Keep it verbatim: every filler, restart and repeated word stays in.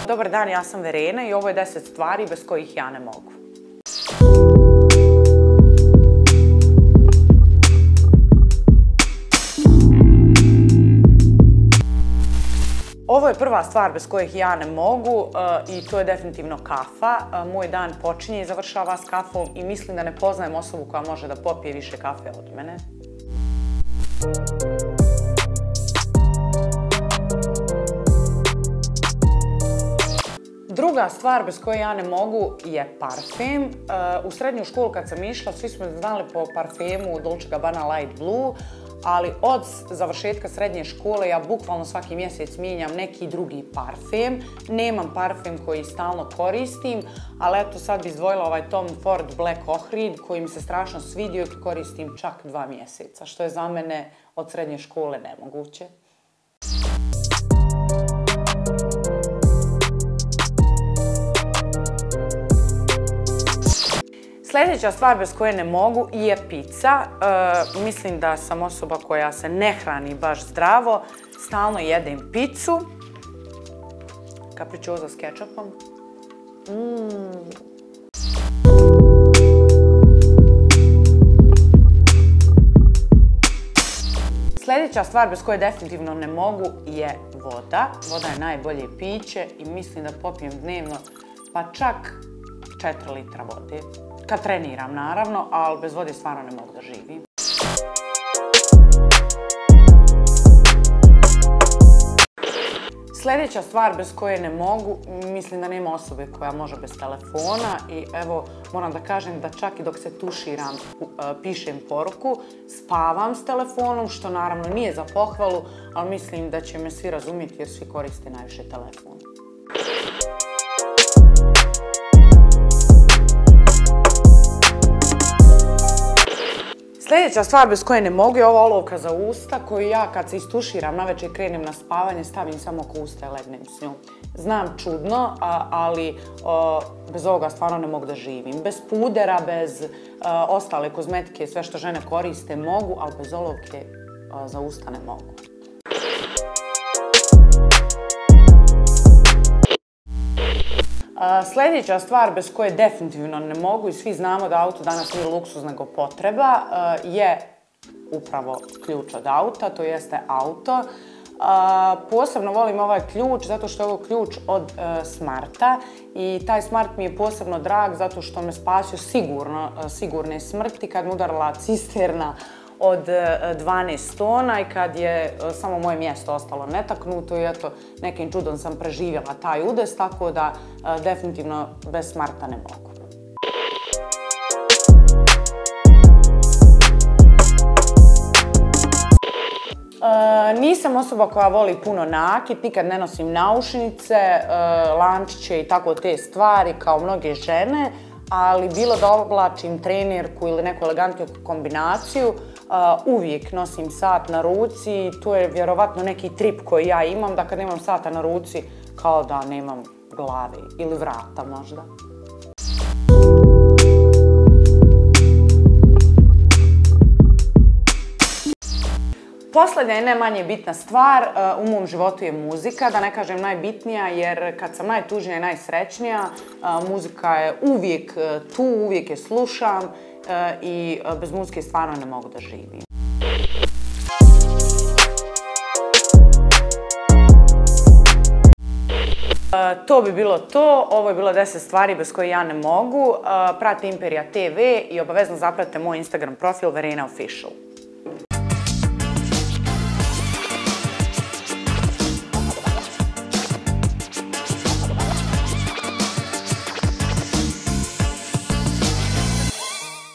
Dobar dan, ja sam Verena i ovo je deset stvari bez kojih ja ne mogu. Ovo je prva stvar bez kojih ja ne mogu i to je definitivno kafa. Moj dan počinje i završava s kafom i mislim da ne poznajem osobu koja može da popije više kafe od mene. Druga stvar bez koje ja ne mogu je parfem. U srednju školu kad sam išla, svi smo znali po parfemu Dolce and Gabbana Light Blue, ali od završetka srednje škole ja bukvalno svaki mjesec mijenjam neki drugi parfem. Nemam parfem koji stalno koristim, ali eto sad bi izdvojila ovaj Tom Ford Black Ohrid koji mi se strašno svidio i koristim čak dva mjeseca, što je za mene od srednje škole nemoguće. Sljedeća stvar bez koje ne mogu je pizza. E, mislim da sam osoba koja se ne hrani baš zdravo. Stalno jedem pizzu. Capricciosa s kečapom. Mm. Sljedeća stvar bez koje definitivno ne mogu je voda. Voda je najbolje piće i mislim da popijem dnevno pa čak četiri litra vode. Kad treniram, naravno, ali bez vode stvarno ne mogu da živim. Sljedeća stvar bez koje ne mogu, mislim da nema osobe koja može bez telefona i evo, moram da kažem da čak i dok se tuširam, pišem poruku, spavam s telefonom, što naravno nije za pohvalu, ali mislim da će me svi razumjeti jer svi koriste najviše telefon. Sljedeća stvar bez koje ne mogu je ova olovka za usta koju ja kad se istuširam navečer krenem na spavanje stavim samo oko usta i legnem s njom. Znam čudno, ali bez ovoga stvarno ne mogu da živim. Bez pudera, bez ostale kozmetike, sve što žene koriste mogu, ali bez olovke za usta ne mogu. Sljedeća stvar bez koje definitivno ne mogu i svi znamo da auto danas nije luksuz nego potreba je upravo ključ od auta, to jeste auto. Posebno volim ovaj ključ zato što je ovo ključ od Smarta i taj Smart mi je posebno drag zato što me spasio sigurno, sigurne smrti kad me udarila cisterna od dvanaest tona i kad je samo moje mjesto ostalo netaknuto i eto, nekim čudom sam preživjela taj udes, tako da definitivno bez Smarta ne mogu. Nisam osoba koja voli puno nakit, nikad ne nosim naušnice, lančiće i tako te stvari kao mnoge žene, ali bilo da oblačim trenerku ili neku elegantniju kombinaciju, uvijek nosim sat na ruci, to je vjerovatno neki trip koji ja imam, da kad nemam sata na ruci kao da nemam glave ili vrata možda. Posljednja i ne manje bitna stvar u mom životu je muzika, da ne kažem najbitnija jer kad sam najtužnija i najsrećnija, muzika je uvijek tu, uvijek je slušam i bez muzike stvarno ne mogu da živim. To bi bilo to, ovo je bilo deset stvari bez koje ja ne mogu. Pratite Imperija te ve i obavezno zapratite moj Instagram profil Verena Official.